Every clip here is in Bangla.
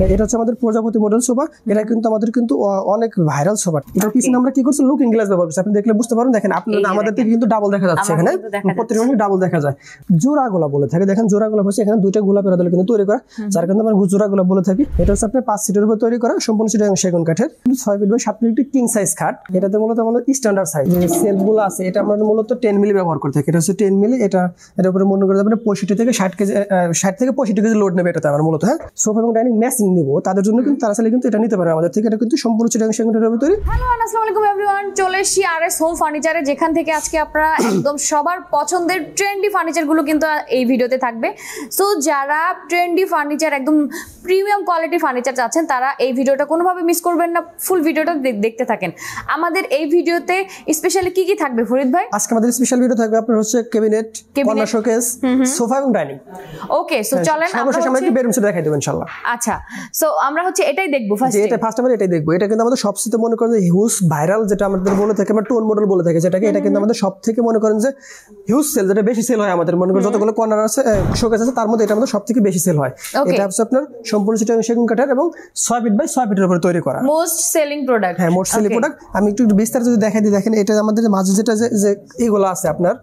এটা হচ্ছে আমাদের প্রজাপতি মডেল সোফা। এটা কিন্তু আমাদের কিন্তু অনেক ভাইরাল সোফা। এটার পিছনে আমরা কি করছি, লুকিং গ্লাস ব্যবহার করছি। আপনি দেখলে বুঝতে পারেন, দেখেন আপনার আমাদের থেকে কিন্তু ডাবল দেখা যাচ্ছে, এখানে প্রত্যেকটা ডাবল দেখা যায়। জোড়া গোলাপ বলে থাকে, দেখেন জোড়া গোলাপ হচ্ছে এখানে দুইটা গোলাপ এর কিন্তু তৈরি করা, যার কারণে আমরা জোড়া গোলাপ বলে থাকি। এটা হচ্ছে আপনার 5 সিটের উপর তৈরি করা, সম্পূর্ণ চিটাগাং সেগুন কাঠের, 6 ফিট বাই 7 ফিট একটি কিং সাইজ খাট। এটাতে মূলত আমাদের স্ট্যান্ডার্ড সাইজ যে সেলফ গুলো আছে, এটা আমরা মূলত 10 মিলি ব্যবহার করে থাকি। এটা হচ্ছে 10 মিলি। এটার উপরে মনে করে যাবেন 65 থেকে 60 কেজি, 60 থেকে 65 কেজি লোড নেবে এটাতে আমরা মূলত। হ্যাঁ, সোফা এবং ডাইনিং ম্যাচিং নিব, তাদের জন্য কিন্তু তারা চাইলে কিন্তু এটা নিতে পারে আমাদের থেকে। এটা কিন্তু সম্পূর্ণ চিটাগাং সেগুন কাঠের উপর তৈরি। হ্যালো, আসসালামু আলাইকুম এভরিওয়ান, চলে এসেছি আরএস হোম ফার্নিচারে, যেখান থেকে আজকে আপনারা একদম সবার পছন্দের ট্রেন্ডি ফার্নিচার গুলো কিন্তু এই ভিডিওতে থাকবে। সো যারা ট্রেন্ডি ফার্নিচার, একদম প্রিমিয়াম কোয়ালিটি ফার্নিচার চাচ্ছেন, তারা এই ভিডিওটা কোনোভাবে মিস করবেন না, ফুল ভিডিওটা দেখতে থাকেন। আমাদের এই ভিডিওতে স্পেশালি কি কি থাকবে ফরিদ ভাই? আজকে আমাদের স্পেশাল ভিডিও থাকবে আপনার হচ্ছে ক্যাবিনেট, কর্নার শোকেস, সোফা এবং ডাইনিং। ওকে, সো চলেন আমরা একটু বেডরুম সেট দেখাই দেব ইনশাআল্লাহ। আচ্ছা, সো আমরা হচ্ছে এটাই দেখবো ফার্স্ট। এটা ফার্স্ট আমরা এটাই দেখবো। এটা কিন্তু আমাদের সবচেয়ে মনে করেন যে হিউজ ভাইরাল, যেটা আমাদের বলে থাকে আমরা টোন মডেল বলে থাকি, যেটাকে এটা কিন্তু আমাদের সবথেকে মনে করেন যে হিউজ সেল, যেটা বেশি সেল হয় আমাদের। মনে করেন যতগুলো কর্নার আছে, শোকেস আছে, তার মধ্যে এটা আমাদের সবথেকে বেশি সেল হয়। এটা হচ্ছে আপনার সম্পূর্ণ চিটাগাং সেগুন কাঠের এবং 6 ফিট বাই 6 ফিটের উপরে তৈরি করা মোস্ট সেলিং প্রোডাক্ট। হ্যাঁ, মোস্ট সেলিং প্রোডাক্ট। আমি একটু বিস্তারিত যদি দেখাই দিই, দেখেন এটা আমাদের মাঝে যেটা যে এইগুলো আছে আপনার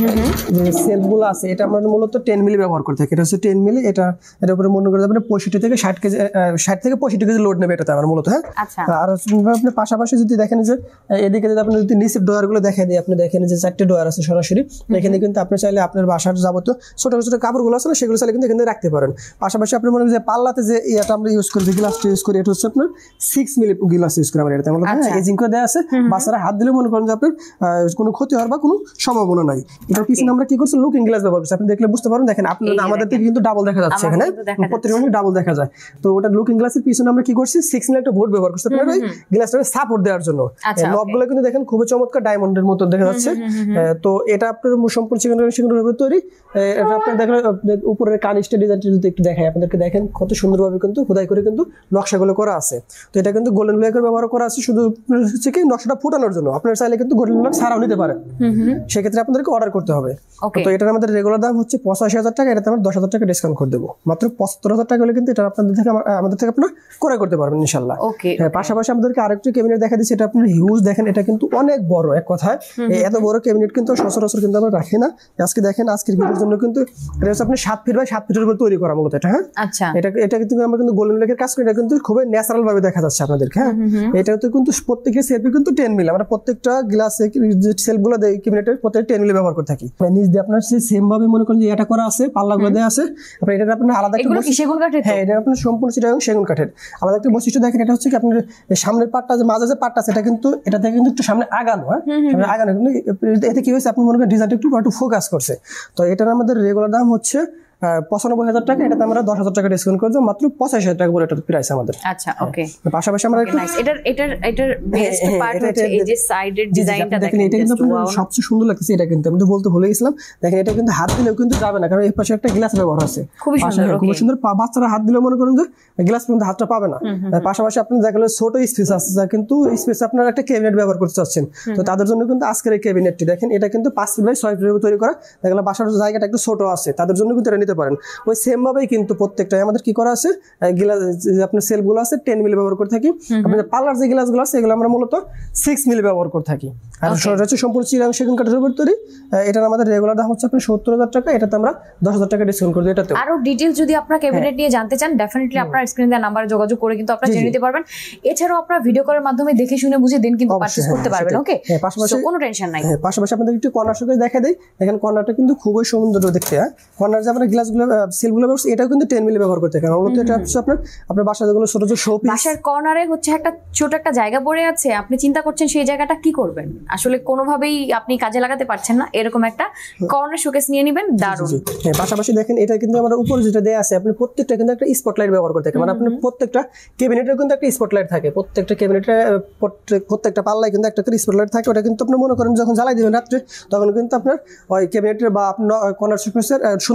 যে সেলফগুলো আছে, এটা আমরা মূলত 10 মিলি ব্যবহার করে থাকি। এটা হচ্ছে 10 মিলি। এটার উপরে মনে করে যাবেন 65 থেকে 60 কেজি, 60 থেকে 65 কেজি লোড নেবে এটাতে আমার মূলত। হ্যাঁ, আর আপনি পাশাপাশি যদি দেখেন যে এদিকে যদি আপনি যদি নিচের ডয়ার গুলো দেখাই দিই, আপনি দেখেন যে 4টে ডয়ার আছে সরাসরি। এখানে কিন্তু আপনি চাইলে আপনার বাসার যাবতীয় ছোট ছোট কাপড়গুলো আছে না, সেগুলো চাইলে কিন্তু এখানে রাখতে পারেন। পাশাপাশি আপনি মনে করেন যে পাল্লাতে যে এটা আমরা ইউজ করি, গ্লাসটা ইউজ করি, এটা হচ্ছে আপনার 6 মিলি গ্লাস ইউজ করি আমরা এটাতে। এজিং করে দেওয়া আছে, বাচ্চারা হাত দিলে মনে করেন যে আপনার কোনো ক্ষতি হওয়ার বা কোনো সম্ভাবনা নাই। এটার পিছনে আমরা কি করছি, লুকিং গ্লাস ব্যবহার করছি। আপনি দেখলে বুঝতে পারেন, দেখেন আপনার আমাদের থেকে কিন্তু ডাবল দেখা যাচ্ছে, এখানে প্রত্যেকটা ডাবল দেখা যায়। তো ওটা লুকিং গ্লাসের পিছনে আমরা কি করছি, 6 মিলি একটা বোর্ড ব্যবহার করছি আপনার ওই গ্লাসটাকে সাপোর্ট দেওয়ার জন্য। নবগুলো কিন্তু দেখেন খুবই চমৎকার ডায়মন্ডের মতো দেখা যাচ্ছে। তো এটা আপনার সম্পূর্ণ সেগুনের উপর তৈরি। এটা আপনার দেখেন উপরের কানিস্টের ডিজাইনটা যদি একটু দেখাই আপনাদেরকে, দেখেন কত সুন্দরভাবে কিন্তু খোদাই করে কিন্তু নকশাগুলো করা আছে। তো এটা কিন্তু গোল্ডেন ব্ল্যাকের ব্যবহার করা আছে, শুধু হচ্ছে কি নকশাটা ফুটানোর জন্য। আপনারা চাইলে কিন্তু গোল্ডেন ব্ল্যাক ছাড়াও নিতে পারেন, সেক্ষেত্রে আপনাদেরকে অর্ডার করতে হবে। তো এটার আমাদের রেগুলার দাম হচ্ছে 85,000 টাকা। এটাতে আমরা 10,000 টাকা ডিসকাউন্ট করে দেবো। মাত্র 75,000 টাকা হলে কিন্তু এটা আপনাদের থেকে আমাদের থেকে আপনারা ক্রয় করতে পারবেন ইনশাল্লাহ। হ্যাঁ, পাশাপাশি আমাদেরকে আরেকটু ক্যাবিনেট দেখা দিচ্ছি। এটা আপনার হিউজ, দেখেন এটা কিন্তু অনেক বড়। এক কথায় এত বড় ক্যাবিনেট কিন্তু সচরাচর কিন্তু আমরা রাখি না। আজকে দেখেন, আজকের ভিডিওর জন্য কিন্তু এটা হচ্ছে আপনি 7 ফিট বাই 7 ফিটের উপর তৈরি করা মূলত এটা। হ্যাঁ, আচ্ছা, এটা কিন্তু আমরা কিন্তু গোল্ডেন ব্ল্যাকের কাজ করি। এটা কিন্তু খুবই ন্যাচারাল ভাবে দেখা যাচ্ছে আপনাদেরকে। হ্যাঁ, এটাতে কিন্তু প্রত্যেকটা সেলফি কিন্তু 10 মিলি, আমরা প্রত্যেকটা গ্লাসে যে সেলফগুলো দেই ক্যাবিনেটের প্রত্যেকটা 10 মিলি ব্যবহার করে থাকি। নিচ দিয়ে আপনার সেম ভাবে মনে করেন যে এটা করা আছে, পাল্লাগুলো দেওয়া আছে। আপনার এটা আপনার আলাদা একটা সেগুন কাঠের। হ্যাঁ, এটা আপনার সম্পূর্ণ চিটাগাং সেগুন কাঠের। আলাদা একটা বৈশিষ্ট্য দেখেন, এটা হচ্ছে কি আপনার সামনের পার্টটা, যে মাঝে যে পার্টটা, সেটা কিন্তু এটা থেকে কিন্তু একটু সামনে আগানো। হ্যাঁ, সামনে আগানো। কিন্তু এতে কি হয়েছে, আপনি মনে করেন ডিজাইনটা একটু ফোকাস করছে। তো এটার আমাদের রেগুলার দাম হচ্ছে 95,000 টাকা। এটাতে আমরা 10,000 টাকা ডিসকাউন্ট করে দেব, মাত্র 85,000 টাকা করে এটা প্রাইস আমাদের। আচ্ছা, ওকে। পাশাপাশি আমরা একটু এটার বেস্ট পার্ট হচ্ছে এই যে সাইডের ডিজাইনটা দেখেন, এটা কিন্তু সবচেয়ে সুন্দর লাগছে। এটা কিন্তু আমি বলতে ভুলে গেছিলাম, দেখেন এটা কিন্তু হাত দিলেও কিন্তু যাবে না, কারণ এর পাশে একটা গ্লাস ব্যবহার আছে। খুবই সুন্দর। বাচ্চারা হাত দিলেও মনে করেন যে গ্লাস পর্যন্ত হাতটা পাবে না। পাশাপাশি আপনি দেখলেন ছোট স্পেস আছে, যা কিন্তু স্পেস আপনার একটা ক্যাবিনেট ব্যবহার করতে চাচ্ছেন, তো তাদের জন্য কিন্তু আজকের এই ক্যাবিনেটটি দেখেন, এটা কিন্তু 5 ফিট বাই 6 ফিটের তৈরি করা। দেখলাম বাসার জায়গাটা একটু ছোট আছে, তাদের জন্য কিন্তু এটা নিতে পারেন। ওই সেম ভাবেই কিন্তু প্রত্যেকটাই আমাদের কি করা আছে, গ্লাস আপনার সেলফগুলো আছে 10 মিলি ব্যবহার করে থাকি। আপনাদের পার্লার যে গ্লাসগুলো আছে, এগুলো আমরা মূলত 6 মিলি ব্যবহার করে থাকি। আর হচ্ছে সম্পূর্ণ চিটাগাং সেগুন কাঠের উপর তৈরি। এটার আমাদের রেগুলার দাম হচ্ছে আপনার 70,000 টাকা। এটাতে আমরা 10,000 টাকা ডিসকাউন্ট করে দিই। এটাতে আরো ডিটেইলস যদি আপনারা ক্যাবিনেট নিয়ে জানতে চান, ডেফিনেটলি আপনারা স্ক্রিনে দেওয়া নাম্বারে যোগাযোগ করে কিন্তু আপনারা জেনে নিতে পারবেন। এছাড়াও আপনারা ভিডিও কলের মাধ্যমে দেখে শুনে বুঝে দেন কিন্তু পারচেজ করতে পারবেন। ওকে, পাশাপাশি কোনো টেনশন নাই। হ্যাঁ, পাশাপাশি আপনাদের একটু কর্নার শোকেস দেখা দেই। দেখেন কর্নারটা কিন্তু খুবই সুন্দর দেখতে। হ্যাঁ, কর্নার যে আমরা গ্লাসগুলো সেলফগুলো ব্যবহার, এটাও কিন্তু 10 মিলি ব্যবহার করতে। কারণ মূলত এটা হচ্ছে আপনার বাসার যেগুলো ছোট ছোট শো পিস, বাসার কর্নারে হচ্ছে একটা ছোট একটা জায়গা পড়ে আছে, আপনি চিন্তা করছেন সেই জায়গাটা কি করবেন, আসলে কোনোভাবেই আপনি কাজে লাগাতে পারছেন না, এরকম একটা কর্নার শোকেস নিয়ে নেবেন, দারুণ। হ্যাঁ, পাশাপাশি দেখেন এটা কিন্তু আমরা উপরে যেটা দেয়া আছে, আপনি প্রত্যেকটা কিন্তু একটা স্পটলাইট ব্যবহার করতে থাকে। মানে আপনার প্রত্যেকটা ক্যাবিনেটের কিন্তু একটা স্পটলাইট থাকে, প্রত্যেকটা ক্যাবিনেটে প্রত্যেকটা পাল্লায় কিন্তু একটা করে স্পটলাইট থাকে। ওটা কিন্তু আপনি মনে করেন যখন জ্বালাই দিবেন রাত্রে, তখন কিন্তু আপনার ওই ক্যাবিনেটের বা আপনার কর্নার শোকেসের সৌন্দর্যটা অনেক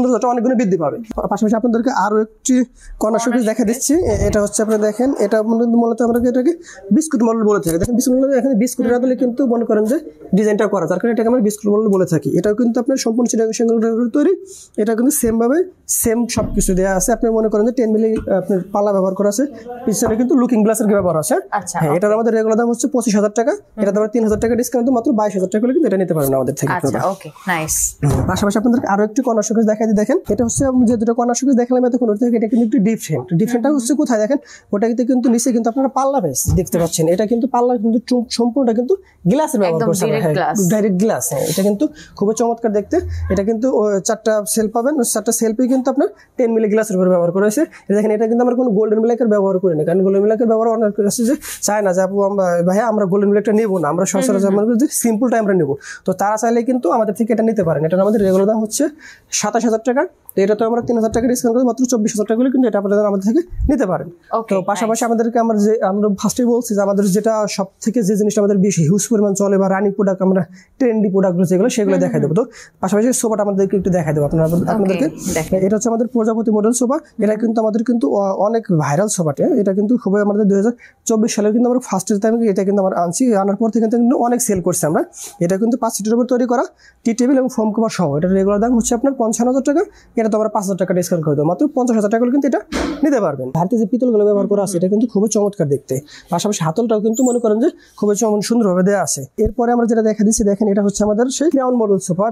গুণে বৃদ্ধি পাবে। পাশাপাশি আপনাদেরকে আরো একটি কর্নার শোকেস দেখা দিচ্ছি। এটা হচ্ছে আপনারা দেখেন, এটা মূলত আমরা এটাকে বিস্কুট মডেল বলে থাকি। দেখেন বিস্কুট মডেল, এখানে বিস্কুটের আদলে কিন্তু মনে করেন যে ডিজাইনটা করা, তার কারণে এটাকে আমরা বিস্কুট মডেল বলে থাকি। এটাও কিন্তু আপনার সম্পূর্ণ তৈরি, এটা কিন্তু সেম সবকিছু দেওয়া আছে। আপনি মনে করেন যে 10 মিলি আপনার পাল্লা ব্যবহার করা আছে, পিছনে কিন্তু লুকিং গ্লাসের ব্যবহার আছে। হ্যাঁ, এটার আমাদের রেগুলার দাম হচ্ছে 25,000 টাকা। এটা দাম 3,000 টাকা ডিসকাউন্ট, মাত্র 22,000 টাকা হলে কিন্তু এটা নিতে পারবেন আমাদের থেকে। আচ্ছা, ওকে, নাইস। পাশাপাশি আপনাদেরকে আরো একটি কর্নার শোকেস দেখাই দিই। দেখেন এটা হচ্ছে যে দুটো কর্নার শোকেস দেখালাম এতক্ষণ, ওটা থেকে এটা কিন্তু একটু ডিফারেন্টটা হচ্ছে কোথায় দেখেন, ওটাতে কিন্তু নিচে কিন্তু আপনারা পাল্লা বেস দেখতে পাচ্ছেন। এটা কিন্তু পাল্লা কিন্তু সম্পূর্ণটা কিন্তু গ্লাসের ব্যবহার করছে, ডাইরেক্ট গ্লাস। হ্যাঁ, এটা কিন্তু খুবই চমৎকার দেখতে। এটা কিন্তু 4টা সেল পাবেন, 4টা সেলফি কিন্তু আপনার 10 মিলি গ্লাসের উপর ব্যবহার করেছে। দেখেন এটা কিন্তু আমরা কোনো গোল্ডেন মিলাকের ব্যবহার করি না, কারণ গোল্ডেন মিলাকের ব্যবহার অনেক আছে যে চায় না যে আপু ভাইয়া আমরা গোল্ডেন মিলাকটা নেবো না, আমরা সচরাচর সিম্পলটা আমরা নেবো। তো তারা চাইলে কিন্তু আমাদের থেকে এটা নিতে পারেন। এটা আমাদের রেগুলার দাম হচ্ছে 27,000 টাকা। তো এটা তো আমরা 3,000 টাকা ডিসকাউন্ট করে মাত্র 24,000 টাকা কিন্তু এটা আপনারা আমাদের থেকে নিতে পারেন। তো পাশাপাশি আমাদেরকে আমরা ফার্স্টে বলছি যে আমাদের যেটা সব থেকে যে জিনিসটা আমাদের বেশি হিউজ পরিমাণ চলে বা রানিং প্রোডাক্ট, আমরা ট্রেন্ডি প্রোডাক্টগুলো যেগুলো সেগুলো দেখাই দেবো। তো পাশাপাশি সোফাটা আমাদেরকে একটু দেখাই দেবো আপনাদেরকে। এটা হচ্ছে আমাদের প্রজাপতি মডেল সোফা। এটা কিন্তু আমাদের কিন্তু অনেক ভাইরাল সোফাটা। এটা কিন্তু খুবই আমাদের 2024 সালে কিন্তু আমরা ফার্স্টের টাইমে এটা কিন্তু আমরা আনার পর থেকে কিন্তু অনেক সেল করছি আমরা। এটা কিন্তু 5 সিটের উপর তৈরি করা, টি টেবিল এবং ফোম কভার সহ। এটার রেগুলার দাম হচ্ছে আপনার 55,000 টাকা। এটা তো আমরা 5,000 টাকা ডিসকাউন্ট করে দেবো, মাত্র 50,000 টাকা কিন্তু এটা নিতে পারবেন। ভারতীয় যে পিতলগুলো ব্যবহার করা আছে এটা কিন্তু খুবই চমৎকার দেখতে। পাশাপাশি হাতলটাও কিন্তু মনে করেন যে খুবই সুন্দরভাবে দেওয়া আছে। এরপরে আমরা যেটা দেখা দিচ্ছি, দেখেন এটা হচ্ছে আমাদের সেই ক্রাউন মডেল সোফা।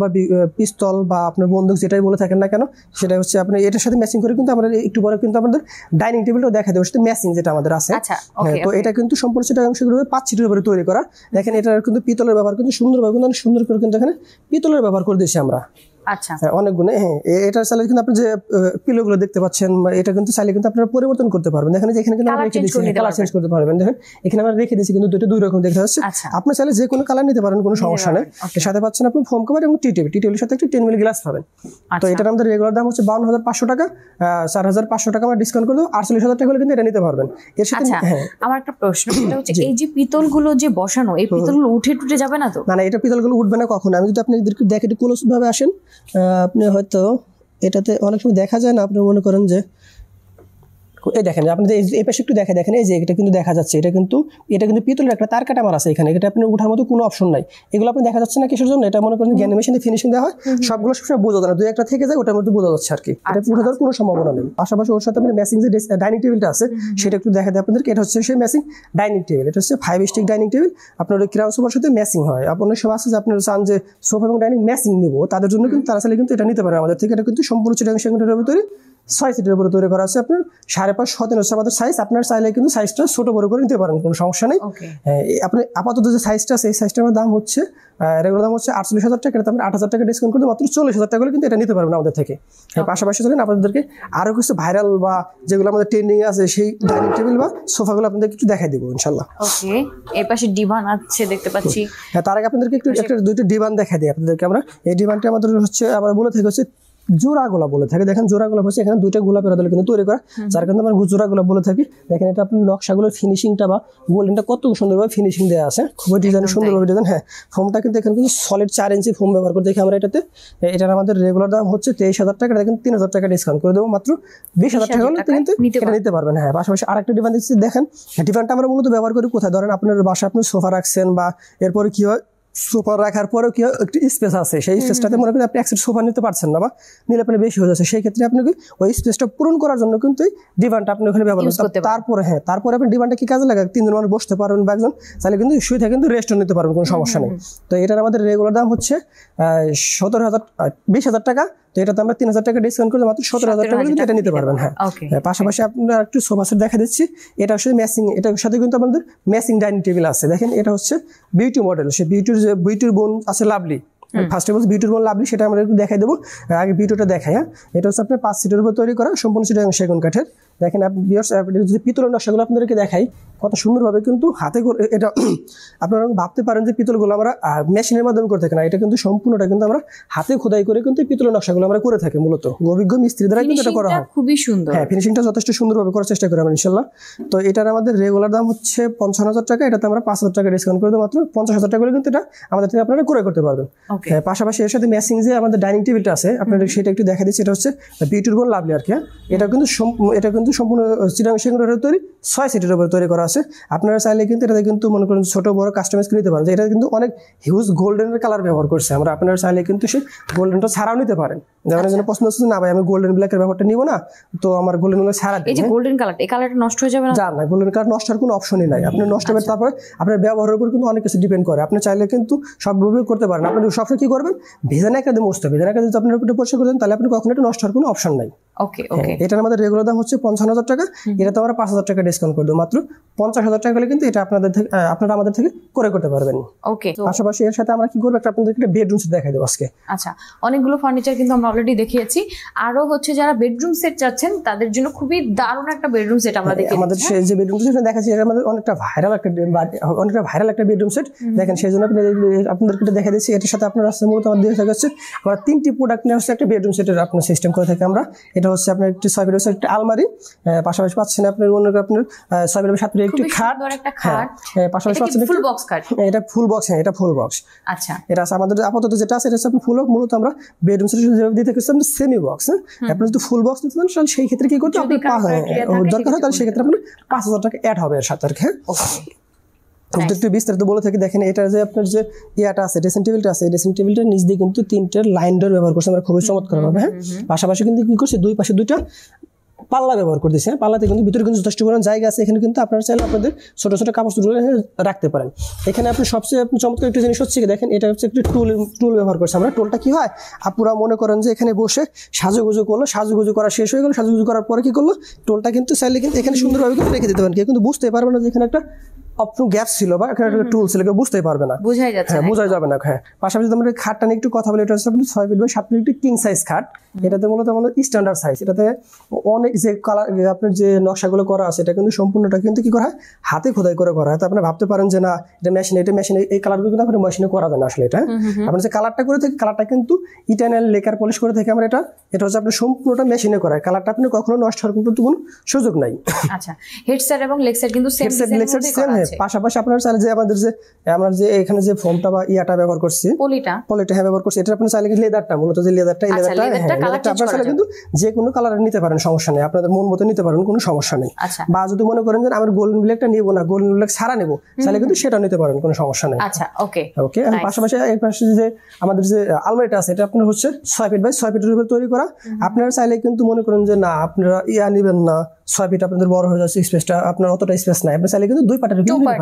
পিস্তল বা আপনার বন্দুক যেটাই বলে থাকেন না কেন, সেটা হচ্ছে আপনি এটার সাথে ম্যাচিং করে কিন্তু আমরা একটু পরে কিন্তু আমাদের ডাইনিং টেবিলটাও দেখা দেবো, সেটা ম্যাচিং যেটা আমাদের আছে। তো এটা কিন্তু সম্পূর্ণ সেটা অংশগুলো 5 সিটের উপরে তৈরি করা। দেখেন এটার কিন্তু পিতলের ব্যবহার কিন্তু সুন্দরভাবে কিন্তু সুন্দর করে কিন্তু এখানে পিতলের ব্যবহার করে দিয়েছি আমরা। আচ্ছা, অনেক গুণে। হ্যাঁ, এটার চাইলে কিন্তু আপনি যে পিলোগুলো দেখতে পাচ্ছেন, এটা কিন্তু চাইলে কিন্তু আপনারা পরিবর্তন করতে পারবেন। দেখেন যে এখানে কিন্তু আমরা রেখে দিয়েছি, কালার চেঞ্জ করতে পারবেন। দেখেন এখানে আমরা রেখে দিয়েছি কিন্তু দুই রকম দেখতে পাচ্ছেন। আপনি চাইলে যে কোনো কালার নিতে পারেন, কোনো সমস্যা নেই। এর সাথে পাচ্ছেন আপনি ফোম কভার এবং টি টেবিলের সাথে একটা 10 মিলি গ্লাস পাবেন। তো এটার আমাদের রেগুলার দাম হচ্ছে 52,500 টাকা। 4,500 টাকা আমরা ডিসকাউন্ট করে দেবো, 48,000 টাকা হলে কিন্তু এটা নিতে পারবেন। এর সাথে আমার একটা প্রশ্ন, সেটা হচ্ছে এই যে পিতলগুলো যে বসানো, এই পিতলগুলো উঠে যাবে না তো? না, এটা পিতলগুলো উঠবে না কখনো। আমি যদি আপনাদেরকে দেখে একটু ক্লোজ ভাবে আসেন, আপনি হয়তো এটাতে অনেক সময় দেখা যায় না, আপনি মনে করেন যে এই দেখেন আপনাদের এই পাশে একটু দেখেন, এই যে এটা কিন্তু দেখা যাচ্ছে, এটা কিন্তু পিতলের একটা তার কাটা মারা আছে এখানে। এটা আপনি উঠার মতো কোনো অপশন নাই। এগুলো আপনি দেখা যাচ্ছে না কিসের জন্য? এটা মনে করেন গ্যানিমেশনে ফিনিশিং দেওয়া হয়, সবগুলো সবসময় বোঝা যায় না, 2-1টা থেকে যায়, ওটার মধ্যে বোঝা যাচ্ছে আর কি। এটা উঠে যাওয়ার কোনো সম্ভাবনা নেই। পাশাপাশি ওর সাথে আপনি ম্যাচিং যে ডাইনিং টেবিলটা আছে সেটা একটু দেখা দেয় আপনাদেরকে। এটা হচ্ছে সেই ম্যাচিং ডাইনিং টেবিল। এটা হচ্ছে 5 স্টিক ডাইনিং টেবিল। আপনার ওই ক্রাউন সোফার সাথে ম্যাচিং হয়। আপনার সব আছে যে আপনারা চান যে সোফা এবং ডাইনিং ম্যাচিং নিব, তাদের জন্য কিন্তু তারা চাইলে কিন্তু এটা নিতে পারে আমাদের থেকে। এটা কিন্তু সম্পূর্ণ চিটাগাং সেগুনের ভিতরে 6 সিটের উপরে তৈরি করা আছে। আপনার 5.5 17 হচ্ছে আমাদের সাইজ। আপনার চাইলে কিন্তু সাইজটা ছোট বড় করে নিতে পারেন, কোনো সমস্যা নেই। আপনি আপাতত যে সাইজটা আছে, এই সাইজটার দাম হচ্ছে রেগুলার দাম হচ্ছে 48,000 টাকা। এটা 8,000 টাকা ডিসকাউন্ট করে মাত্র 40,000 টাকা কিন্তু এটা নিতে পারবেন আমাদের থেকে। পাশাপাশি চলেন আপনাদেরকে আরো কিছু ভাইরাল বা যেগুলো আমাদের ট্রেন্ডিং আছে সেই ডাইনিং টেবিল বা সোফাগুলো আপনাদেরকে একটু দেখাই দেবো ইনশাল্লাহ। ওকে, এর পাশে ডিভান আছে দেখতে পাচ্ছি। হ্যাঁ, তার আগে আপনাদেরকে একটু দুইটা ডিভান দেখাই দিই আপনাদেরকে আমরা। এই ডিভানটা আমাদের হচ্ছে আমরা বলে থাকি হচ্ছে জোড়া গোলাপ বলে থাকে। দেখেন জোড়া গোলাপ হচ্ছে এখানে 2টা গোলাপের আদলে কিন্তু তৈরি করা, যার কারণে আমরা জোড়া গোলাপ বলে থাকি। দেখেন এটা আপনার নকশাগুলোর ফিনিশিংটা বা গোল্ডেনটা কত সুন্দরভাবে ফিনিশিং দেওয়া আছে, খুবই ডিজাইন সুন্দরভাবে ডিজাইন। হ্যাঁ, ফোমটা কিন্তু এখানে কিন্তু সলিড 4 ইঞ্চি ফোম ব্যবহার করে দেখি আমরা এটাতে। এটার আমাদের রেগুলার দাম হচ্ছে 23,000 টাকা। এটা কিন্তু 3,000 টাকা ডিসকাউন্ট করে দেবো, মাত্র 20,000 টাকা হলে কিন্তু এটা নিতে পারবেন। হ্যাঁ, পাশাপাশি আরেকটা ডিভান দিচ্ছি। দেখেন ডিভানটা আমরা মূলত ব্যবহার করি কোথায়? ধরেন আপনার বাসায় আপনি সোফা রাখছেন, বা এরপরে কি হয় সোফা রাখার পরেও কি একটু স্পেস আছে, সেই স্পেসটাতে মনে করেন আপনি 1 সেট সোফা নিতে পারছেন না বা নিলে আপনি বেশি হয়ে যাচ্ছে, সেই ক্ষেত্রে আপনাকে ওই স্পেসটা পূরণ করার জন্য কিন্তু এই ডিভানটা আপনি ওখানে ব্যবহার করতে। তারপরে আপনি ডিভানটা কি কাজে লাগায়? 3 জন মানুষ বসতে পারবেন বা একজন চাইলে কিন্তু শুয়ে থেকে কিন্তু রেস্টও নিতে পারবেন, কোনো সমস্যা নেই। তো এটার আমাদের রেগুলার দাম হচ্ছে 20,000 টাকা। তো এটাতে আমরা 3,000 টাকা ডিসকাউন্ট করে মাত্র 17,000 টাকা কিন্তু এটা নিতে পারবেন। হ্যাঁ, পাশাপাশি আপনার একটু সোফা সেট দেখা দিচ্ছি। এটা হচ্ছে ম্যাচিং, এটার সাথে কিন্তু আমাদের ম্যাচিং ডাইনিং টেবিল আছে। দেখেন এটা হচ্ছে বিউটি মডেল। সে বিউটির বোন আছে লাভলি, ফার্স্ট বলছি বিউটির বোন লাভলি, সেটা আমরা একটু দেখাই দেবো। আগে বিউটিটা দেখাই। হ্যাঁ, এটা হচ্ছে আপনার 5 সিটের উপর তৈরি করা, সম্পূর্ণ চিটাগাং সেগুন কাঠের। দেখেন আপনি যদি পিতলের নকশাগুলো আপনাদেরকে দেখাই, কত সুন্দরভাবে কিন্তু হাতে করে এটা আপনারা ভাবতে পারেন যে পিতলগুলো আমরা মেশিনের মাধ্যমে করে থাকি না, এটা কিন্তু সম্পূর্ণটা কিন্তু আমরা হাতে খোদাই করে কিন্তু পিতলের নকশাগুলো আমরা করে থাকি মূলত অভিজ্ঞ মিস্ত্রি দ্বারা কিন্তু এটা করা হয়। খুবই সুন্দর। হ্যাঁ, ফিনিশিংটা যথেষ্ট সুন্দরভাবে করার চেষ্টা করি আমরা ইনশাল্লাহ। তো এটার আমাদের রেগুলার দাম হচ্ছে 55,000 টাকা, এটাতে আমরা 5,000 টাকা ডিসকাউন্ট করে দেবো, মাত্র 50,000 টাকা করে কিন্তু এটা আমাদের থেকে আপনারা ক্রয় করতে পারবেন। হ্যাঁ, পাশাপাশি এর সাথে ম্যাচিং যে আমাদের ডাইনিং টেবিলটা আছে আপনাদের সেটা একটু দেখা দিচ্ছি। এটা হচ্ছে বিউটির বোন লাভলি আর কি। এটা কিন্তু সম্পূর্ণ চিটাং সেগুনের তৈরি 6 সিটের উপরে তৈরি করা আছে। আপনারা চাইলে কিন্তু এটাতে কিন্তু মনে করেন ছোট বড় কাস্টমাইজ করে নিতে পারেন। এটা কিন্তু অনেক হিউজ গোল্ডেনের কালার ব্যবহার করছে আমরা, আপনারা চাইলে কিন্তু সেই গোল্ডেনটা ছাড়াও নিতে পারেন। যেমন এখানে পছন্দ হচ্ছে না ভাই আমি গোল্ডেন ব্ল্যাকের ব্যাপারটা নিব না, তো আমার গোল্ডেন ব্ল্যাক ছাড়া এই যে গোল্ডেন কালার, এই কালারটা নষ্ট হয়ে যাবে না? না, গোল্ডেন কালার নষ্ট হওয়ার কোনো অপশনই নাই। আপনি নষ্ট হবে তারপরে আপনার ব্যবহারের উপর কিন্তু অনেক কিছু ডিপেন্ড করে। আপনি চাইলে কিন্তু সবভাবে করতে পারেন। আপনি সবসময় কি করবেন, ভেজানো একটা দিয়ে মুছতে হবে। ভেজানো একটা যদি আপনার উপরে পরিষ্কার করেন তাহলে আপনি কখনো এটা নষ্ট হওয়ার কোনো অপশন নাই। ওকে ওকে। এটার আমাদের রেগুলার দাম হচ্ছে 55,000 টাকা, এটাতে আমরা 5,000 টাকা ডিসকাউন্ট করে দেবো, মাত্র 50,000 টাকা হলে কিন্তু এটা আপনারা আমাদের থেকে করে করতে পারবেন। ওকে। পাশাপাশি এর সাথে আমরা কি করবো, একটা আপনাদের একটা বেডরুম সেট দেখাই দেবো আজকে। আচ্ছা, অনেকগুলো ফার্নিচার কিন্তু আমরা অলরেডি দেখিয়েছি, আরো হচ্ছে যারা বেডরুম সেট চাচ্ছেন তাদের জন্য খুবই দারুণ একটা বেডরুম সেট আমরা দেখি। আমাদের যে বেডরুম সেট দেখাচ্ছি এটা আমাদের অনেকটা ভাইরাল একটা বেডরুম সেট দেখেন, সেই জন্য আপনাদেরকে দেখা দিচ্ছি। এটার সাথে আপনার রাস্তার মূলত আমাদের দেখা যাচ্ছে আমরা 3টি প্রোডাক্ট নিয়ে হচ্ছে একটা বেডরুম সেটের আপনার সিস্টেম করে থাকি আমরা। এটা হচ্ছে আপনার একটি 6 ফিট একটা আলমারি, পাশাপাশি পাচ্ছেন আপনার আপনার 6 ফিট 7 ফিট একটি খাট, পাশাপাশি পাচ্ছেন ফুল বক্স খাট। এটা ফুল বক্স, হ্যাঁ এটা ফুল বক্স। আচ্ছা, এটা আছে আমাদের আপাতত যেটা আছে এটা হচ্ছে আপনার ফুল বক্স। মূলত আমরা বেডরুম সেট যেভাবে দিতে গেছি আমরা সেমি বক্স। আপনি যদি ফুল বক্স নিতে চান তাহলে সেই ক্ষেত্রে কি করতে আপনি দরকার হয় তাহলে সেই ক্ষেত্রে আপনার 5,000 টাকা অ্যাড হবে এর সাথে আর কি। একটু বিস্তারিত বলে থাকি, দেখেন এটা যে আপনার যে ইয়াটা আছে ড্রেসিং টেবিলটা আছে, ড্রেসিং টেবিলটার নিচ দিয়ে কিন্তু 3টে লাইন ডোর ব্যবহার করছে আমরা, খুবই চমৎকার ভাবে। হ্যাঁ, পাশাপাশি কিন্তু কি করছে দুই পাশে 2টা পাল্লা ব্যবহার করে দিয়েছে। পাল্লাতে কিন্তু ভিতরে কিন্তু যথেষ্ট পরিমাণ জায়গা আছে, এখানে কিন্তু আপনারা চাইলে আপনাদের ছোট ছোট কাপড় রাখতে পারেন। এখানে আপনি সবচেয়ে চমৎকার একটা জিনিস হচ্ছে কি দেখেন, এটা হচ্ছে একটি টুল ব্যবহার করছে আমরা। টুলটা কি হয়, আপুরা মনে করেন যে এখানে বসে সাজুগুজু করলো, সাজুগুজু করা শেষ হয়ে গেল, সাজুগুজু করার পরে কি করলো, টুলটা কিন্তু চাইলে কিন্তু এখানে সুন্দরভাবে কিন্তু রেখে দিতে পারেন। কেউ কিন্তু বুঝতে পারবে না যে এখানে একটা অপশন গ্যাপ ছিল বা এখানে একটা টুল ছিল, কেউ বুঝতেই পারবে না, বোঝাই যাচ্ছে। হ্যাঁ, বোঝা যাবে না। হ্যাঁ, পাশাপাশি আমরা খাটটা নিয়ে একটু কথা বলি। এটা হচ্ছে 6 ফিট বাই 7 ফিট একটি কিং সাইজ খাট। এটাতে মূলত আমাদের স্ট্যান্ডার্ড সাইজ। এটাতে অনেক যে কালার আপনার যে নকশাগুলো করা আছে এটা কিন্তু সম্পূর্ণটা কিন্তু কি করা হয়, হাতে খোদাই করে করা হয়। তো আপনি ভাবতে পারেন যে না এটা মেশিনে এই কালারগুলো কিন্তু আপনার মেশিনে করা যায় না আসলে। এটা আপনি যে কালারটা করে থাকি, কালারটা কিন্তু ইটারনাল লেকার পলিশ করে থাকি আমরা। এটা হচ্ছে আপনার সম্পূর্ণটা মেশিনে করা, কালারটা আপনি কখনো নষ্ট হওয়ার কিন্তু কোনো সুযোগ নাই। আচ্ছা, হেডসেট এবং লেগসেট কিন্তু সেম ডিজাইনের মধ্যে করা আছে। পাশাপাশি আপনারা চাইলে যে আমাদের যে আমরা যে এখানে যে ফোমটা বা ইয়াটা ব্যবহার করছি, পলিটা হ্যাঁ ব্যবহার করছি, এটা আপনি চাইলে লেদারটা মূলত যে লেদারটা আপনারা চাইলে কিন্তু যে কোনো কালার নিতে পারেন, সমস্যা নেই। আপনাদের মন মতো নিতে পারেন, কোনো সমস্যা নেই। বা যদি মনে করেন যে আমার গোল্ডেন ব্ল্যাকটা নিব না, গোল্ডেন ব্ল্যাক ছাড়া নেব, তাহলে কিন্তু সেটা নিতে পারেন, কোনো সমস্যা নেই। আচ্ছা, ওকে ওকে। আর পাশাপাশি এর পাশে যে আমাদের যে আলমারিটা আছে এটা আপনার হচ্ছে 6 ফিট বাই 6 ফিটের উপর তৈরি করা। আপনারা চাইলে কিন্তু মনে করেন যে না আপনারা নেবেন না, 6 ফিট আপনাদের বড় হয়ে যাচ্ছে, স্পেসটা আপনার অতটা স্পেস নাই, আপনি চাইলে কিন্তু 2 পার্টের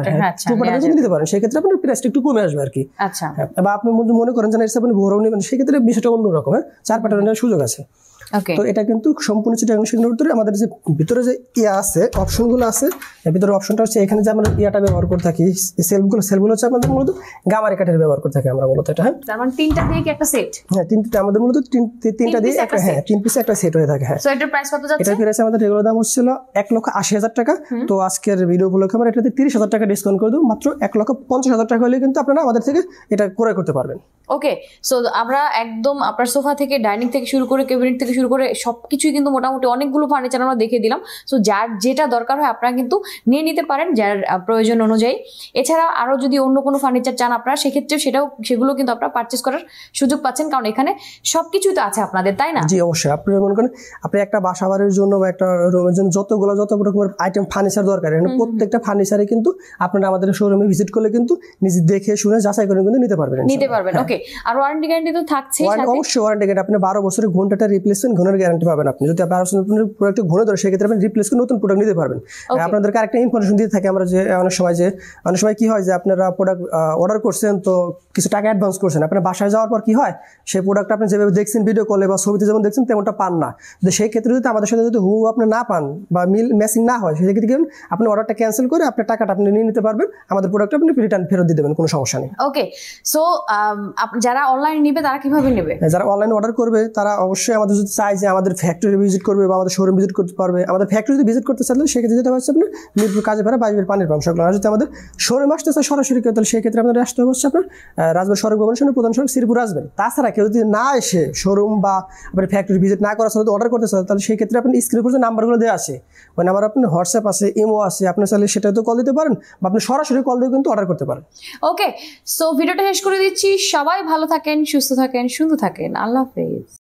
নিতে পারেন, সেক্ষেত্রে আপনার প্রাইসটা একটু কমে আসবে আর কি। আচ্ছা, বা আপনি মনে করেন যে আপনি বড় নেবেন, সেক্ষেত্রে বিষয়টা অন্যরকম। 4 পার্টের নেওয়ার সুযোগ আছে। তো এটা কিন্তু সম্পূর্ণ চিটাগাং সেগুলোর ভিতরে আমাদের যে ভিতরে যে আছে অপশনগুলো আছে, এর ভিতরে অপশনটা হচ্ছে এখানে যে আমরা ইয়াটা ব্যবহার করে থাকি, সেলফগুলো হচ্ছে আমাদের মূলত গামারি কাঠের ব্যবহার করে থাকি আমরা মূলত। এটা হ্যাঁ, তার মানে 3টা দিয়ে কি একটা সেট? হ্যাঁ, 3টা আমাদের মূলত 3টা দিয়ে একটা, হ্যাঁ 3 পিসে একটা সেট হয়ে থাকে। হ্যাঁ, সো এটার প্রাইস কত যাচ্ছে? এটা প্রাইস আমাদের রেগুলার দাম হচ্ছিল 1,80,000 টাকা। তো আজকের ভিডিও উপলক্ষে আমরা এটাতে 30,000 টাকা ডিসকাউন্ট করে দেব, মাত্র 1,50,000 টাকা হলে কিন্তু আপনারা আমাদের থেকে এটা ক্রয় করতে পারবেন। ওকে, সো আমরা একদম আপনার সোফা থেকে, ডাইনিং থেকে শুরু করে, ক্যাবিনেট থেকে শুরু করে সবকিছুই কিন্তু মোটামুটি অনেকগুলো ফার্নিচার আমরা দেখিয়ে দিলাম। সো যার যেটা দরকার হয় আপনারা কিন্তু নিয়ে নিতে পারেন যার প্রয়োজন অনুযায়ী। এছাড়া আরো যদি অন্য কোনো ফার্নিচার চান আপনারা, সেক্ষেত্রে সেগুলো কিন্তু আপনারা পারচেস করার সুযোগ পাচ্ছেন, কারণ এখানে সবকিছুই তো আছে আপনাদের, তাই না? জি অবশ্যই। আপনারা মনে করেন আপনি একটা বাসা বাড়ির জন্য বা একটা রুমের জন্য যত রকমের আইটেম ফার্নিচার দরকার, প্রত্যেকটা ফার্নিচারে কিন্তু আপনারা আমাদের শোরুমে ভিজিট করলে কিন্তু নিজে দেখে শুনে যাচাই করে কিন্তু নিতে পারবেন। ওকে, আর ওয়ারেন্টি গ্যারান্টি তো থাকছে। অবশ্যই ওয়ারেন্টি গ্যারান্টি, আপনি 12 বছরের ঘন্টাটা রিপ্লেসমেন্ট ঘনের গ্যারান্টি পাবেন। আপনি যদি 12 বছরের প্রোডাক্ট ঘনে ধরে, সেক্ষেত্রে আপনি রিপ্লেস করে নতুন প্রোডাক্ট নিতে পারবেন। আপনাদেরকে আরেকটা ইনফরমেশন দিতে থাকি আমরা, যে অনেক সময় কি হয় যে আপনারা প্রোডাক্ট অর্ডার করছেন, তো কিছু টাকা অ্যাডভান্স করছেন, আপনার বাসায় যাওয়ার পর কি হয়, সেই প্রোডাক্ট আপনি যেভাবে দেখছেন ভিডিও কলে বা ছবিতে যেমন দেখছেন তেমনটা পান না। তো সেই ক্ষেত্রে যদি আমাদের সাথে যদি আপনি না পান বা ম্যাচিং না হয়, সেক্ষেত্রে কি আপনি অর্ডারটা ক্যান্সেল করে আপনার টাকাটা আপনি নিয়ে নিতে পারবেন, আমাদের প্রোডাক্ট আপনি রিটার্ন ফেরত দিয়ে দেবেন, কোনো সমস্যা নেই। ওকে, সো যারা অনলাইনে নেবে তারা কিভাবে নেবে? যারা অনলাইনে অর্ডার করবে তারা অবশ্যই আমাদের যদি চায় যে আমাদের ফ্যাক্টরি ভিজিট করবে বা আমাদের শোরুম ভিজিট করতে পারবে। আমাদের ফ্যাক্টরি যদি ভিজিট করতে চাইলে সেক্ষেত্রে যেটা হচ্ছে আপনার মিরপুর কাজীপাড়া বাইবের পানির পাম্প সংলগ্ন। আর যদি আমাদের শোরুম আসতে চায় সরাসরি কেউ, তাহলে সেক্ষেত্রে আপনাদের আসতে হবে হচ্ছে আপনার রাজবাড়ী সড়ক ভবনের সামনে প্রধান সড়ক শ্রীপুর আসবেন। তাছাড়া কেউ যদি না এসে শোরুম বা আপনার ফ্যাক্টরি ভিজিট না করার সাথে অর্ডার করতে চান, তাহলে সেই ক্ষেত্রে আপনি স্ক্রিনের উপর যে নাম্বারগুলো দেওয়া আছে ওই নাম্বার আপনার হোয়াটসঅ্যাপ আছে, ইমো আছে, আপনি চাইলে সেটাতে কল দিতে পারেন বা আপনি সরাসরি কল দিয়ে কিন্তু অর্ডার করতে পারেন। ওকে, সো ভিডিওটা শেষ করে দিচ্ছি। সবাই ভালো থাকেন, সুস্থ থাকেন, সুন্দর থাকেন। আল্লাহ হাফেজ।